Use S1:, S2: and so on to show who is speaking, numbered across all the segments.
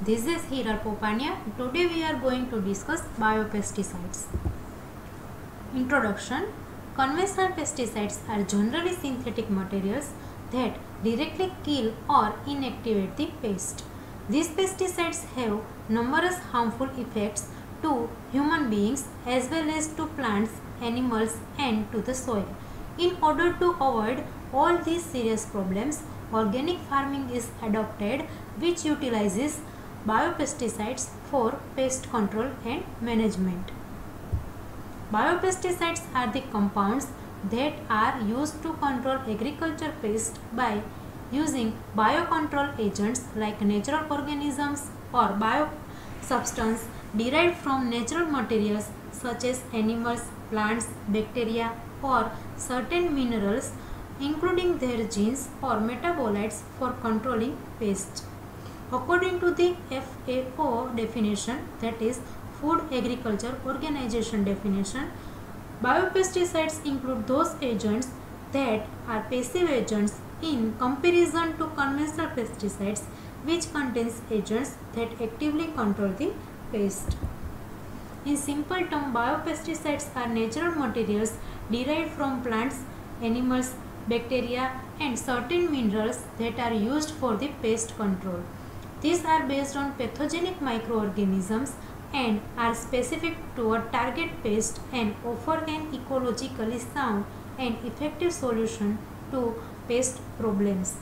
S1: This is Hiral Popania. Today we are going to discuss biopesticides. Introduction. Conventional pesticides are generally synthetic materials that directly kill or inactivate the pest. These pesticides have numerous harmful effects to human beings as well as to plants, animals and to the soil. In order to avoid all these serious problems, organic farming is adopted, which utilizes biopesticides for pest control and management. Biopesticides are the compounds that are used to control agriculture pests by using biocontrol agents like natural organisms or biosubstance derived from natural materials such as animals, plants, bacteria or certain minerals, including their genes or metabolites for controlling pests. According to the FAO definition, that is Food Agriculture Organization definition, biopesticides include those agents that are passive agents in comparison to conventional pesticides, which contains agents that actively control the pest. In simple terms, biopesticides are natural materials derived from plants, animals, bacteria and certain minerals that are used for the pest control. These are based on pathogenic microorganisms and are specific to a target pest and offer an ecologically sound and effective solution to pest problems.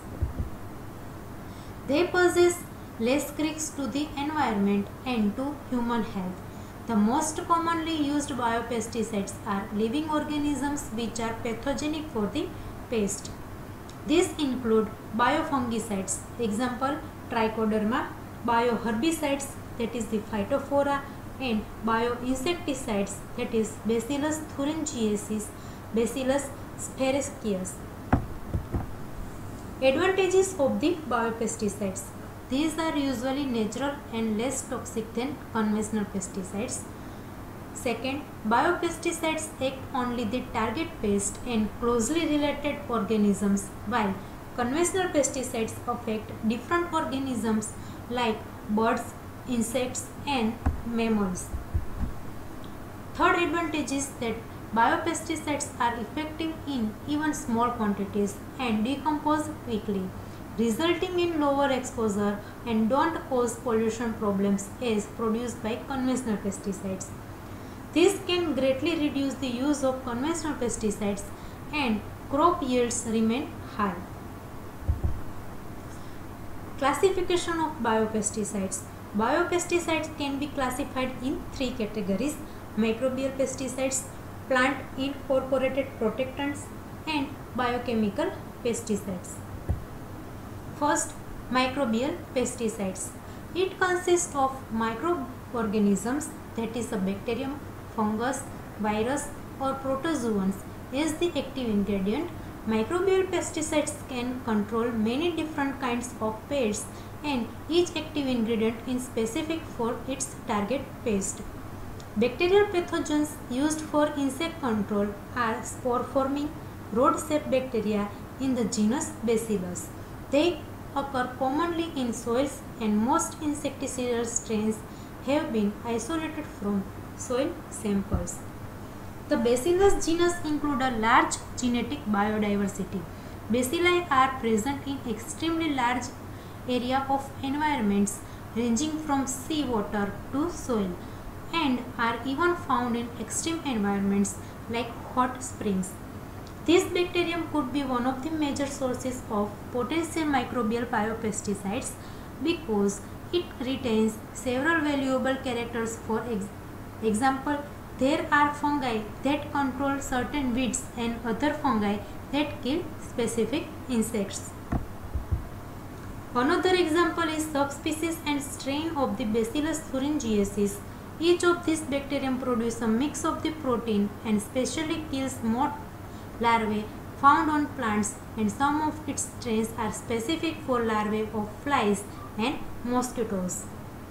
S1: They possess less risks to the environment and to human health. The most commonly used biopesticides are living organisms which are pathogenic for the pest. These include biofungicides, example Trichoderma, bioherbicides, that is the Phytophthora, and bioinsecticides, that is Bacillus thuringiensis, Bacillus sphaericus. Advantages of the biopesticides. These are usually natural and less toxic than conventional pesticides. Second, biopesticides act only the target pest and closely related organisms, while conventional pesticides affect different organisms like birds, insects and mammals. Third advantage is that biopesticides are effective in even small quantities and decompose quickly, resulting in lower exposure and don't cause pollution problems as produced by conventional pesticides. This can greatly reduce the use of conventional pesticides and crop yields remain high. Classification of biopesticides. Biopesticides can be classified in three categories: microbial pesticides, plant incorporated protectants and biochemical pesticides. First, microbial pesticides. It consists of microorganisms, that is a bacterium, fungus, virus or protozoans as the active ingredient. Microbial pesticides can control many different kinds of pests and each active ingredient is specific for its target pest. Bacterial pathogens used for insect control are spore-forming rod-shaped bacteria in the genus Bacillus. They occur commonly in soils and most insecticidal strains have been isolated from soil samples. The Bacillus genus include a large genetic biodiversity. Bacilli are present in extremely large area of environments ranging from seawater to soil and are even found in extreme environments like hot springs. This bacterium could be one of the major sources of potential microbial biopesticides because it retains several valuable characters. For example, there are fungi that control certain weeds and other fungi that kill specific insects. Another example is subspecies and strain of the Bacillus thuringiensis. Each of these bacterium produce a mix of the protein and specially kills moth larvae found on plants, and some of its strains are specific for larvae of flies and mosquitoes.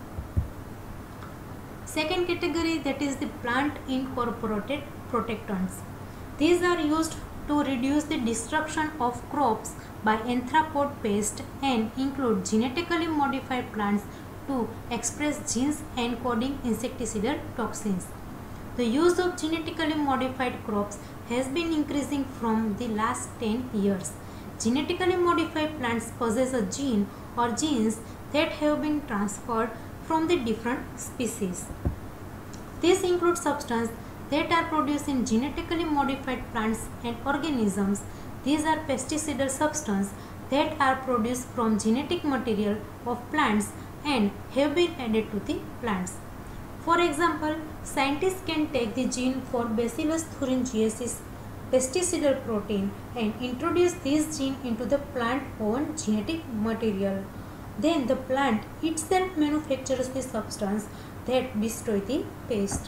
S1: Second category, that is the plant incorporated protectants. These are used to reduce the destruction of crops by anthracnose pest and include genetically modified plants to express genes encoding insecticidal toxins. The use of genetically modified crops has been increasing from the last 10 years. Genetically modified plants possess a gene or genes that have been transferred from the different species. These include substances that are produced in genetically modified plants and organisms. These are pesticidal substances that are produced from genetic material of plants and have been added to the plants. For example, scientists can take the gene for Bacillus thuringiensis pesticidal protein and introduce this gene into the plant own genetic material. Then the plant itself manufactures the substance that destroy the pest.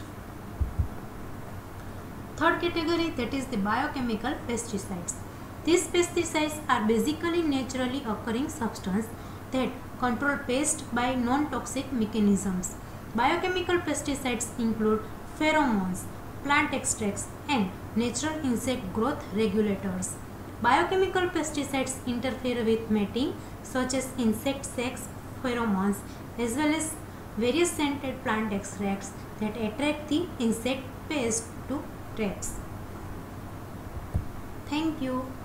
S1: Third category, that is the biochemical pesticides. These pesticides are basically naturally occurring substances that control pest by non-toxic mechanisms. Biochemical pesticides include pheromones, plant extracts, and natural insect growth regulators. Biochemical pesticides interfere with mating, such as insect sex pheromones, as well as various scented plant extracts that attract the insect pest to traps. Thank you.